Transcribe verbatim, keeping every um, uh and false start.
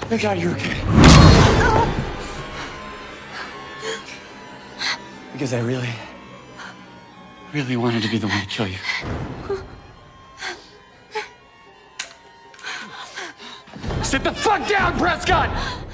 Thank God you're okay. Because I really, really wanted to be the one to kill you. Sit the fuck down, Prescott!